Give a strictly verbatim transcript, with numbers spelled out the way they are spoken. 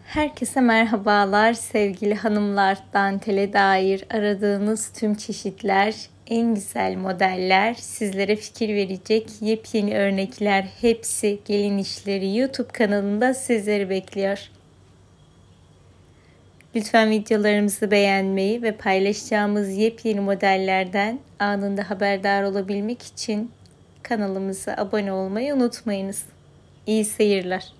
Herkese merhabalar sevgili hanımlar. Dantele dair aradığınız tüm çeşitler, en güzel modeller, sizlere fikir verecek yepyeni örnekler, hepsi Gelin İşleri YouTube kanalında sizleri bekliyor. Lütfen videolarımızı beğenmeyi ve paylaşacağımız yepyeni modellerden anında haberdar olabilmek için kanalımıza abone olmayı unutmayınız. İyi seyirler.